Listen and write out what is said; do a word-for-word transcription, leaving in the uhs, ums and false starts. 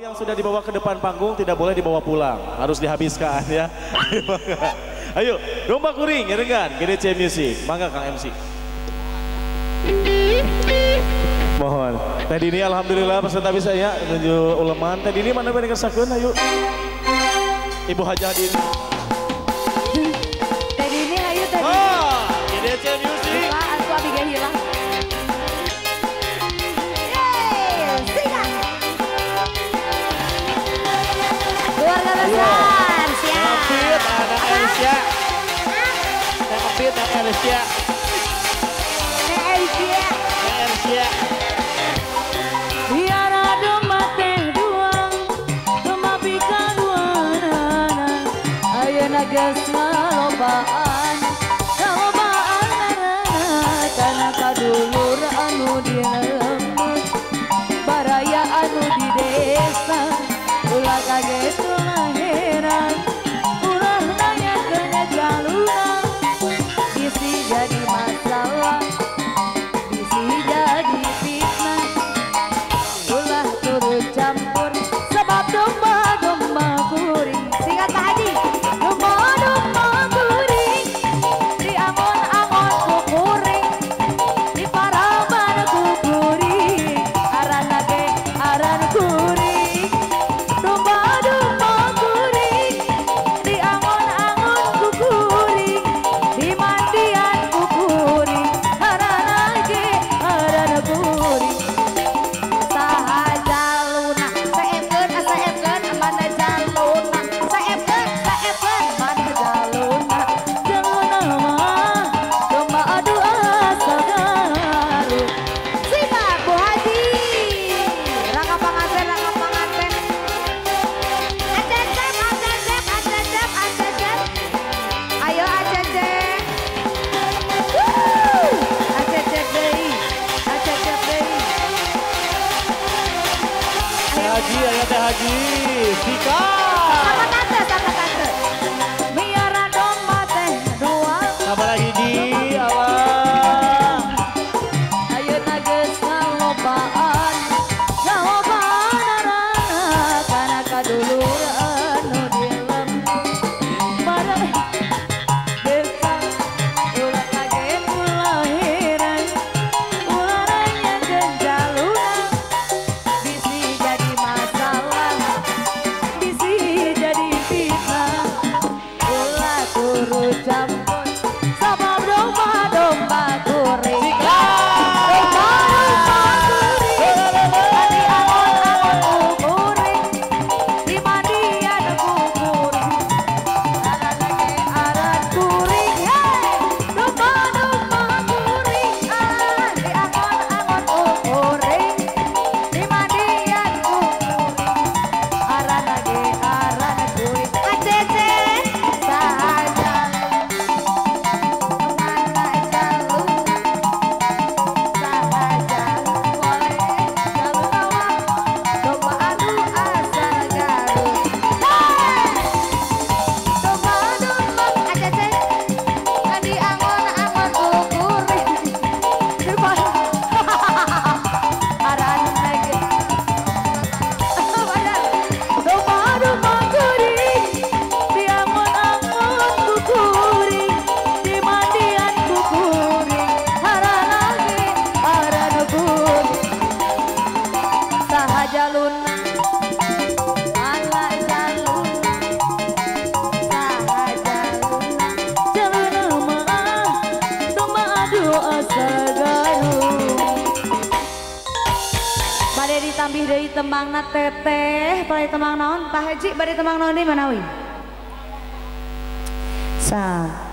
yang sudah dibawa ke depan panggung tidak boleh dibawa pulang, harus dihabiskan ya. Ayo, domba kuring, iringan G D C Music, mangga Kang M C. Mohon. Teh Dini alhamdulillah peserta bisa ya menuju uleman. Teh Dini mana beri kesakeun ayo. Ibu Hajah Dini. Teh Dini ayo Teh Dini. Oh, G D C Music. Wah, aku abiga hilang. Keluarga besar, siap. Ngepit, anak Elsia. Ngepit, anak Elsia. Nek Elsia. Anak Elsia. Biar domba teh dua, domba pika dua nana. Ayeuna geus ngalobaan, ngalobaan nana. Kana kadulur anu di lembut, baraya anu di desa. Ulah kaget ulah heran, ulah nanya kena jalurna. Bisi jadi masalah, bisi jadi fitnah. Ulah turut campur, sebab domba-domba kuring. Singkat Pak Haji, domba-domba kuring, di angon-angon ku kuring, di paraban ku kuring, arana ge aran kuring. Domba-domba kuring, di angon-angon ku kuring, di mandian ku kuring, arana ge arana kuring. Saha jaluna, saepkeun saepkeun mana jaluna, saepkeun saepkeun mana jaluna. Jaluna mah domba adu asa garut. Simak Bu Haji, rangka panganten rangka panganten. Acecep, acecep, acecep, acecep. Ayo acecep. Wuh, acecep deui, acecep deui. Teh Haji, ayo Teh Haji. Sika. Sama tante, sama tante. Miara domba teh dua. Sabar hiji, Allah. Ayeuna geus ngalobaan, ngalobaan arana. Kana kadulur anu di lembut, bareng desa. Ulah kaget ulah heran, ulah nanya jeung jaluna. Bisi jadi masalah, bisi jadi fitnah. Ulah turut campur, sabab domba-domba kuring. Domba-domba kuring, di angon-angon ku kuring, di mandian ku kuring, arana ge aran kuring. Hey, domba-domba kuring, ah, di angon-angon ku kuring, di mandian ku kuring, arana ge aran kuring. Acece, saha jaluna, mana jaluna, saha jaluna, boleh jaluna mah domba adu asa garut. Hey, domba-domba acece, di angon-angon ku kuring, di mana arana ge. Domba-domba kuring, di angon-angon ku kuring, di mandian ku kuring, arana ge arana kuring. Saha jaluna, mana jaluna, saha jaluna. Jaluna mah domba adu asa garut. Bade ditambih deui tembangna teteh, bade tembang naon? Pak Haji bade tembang naon deui manawi? Sa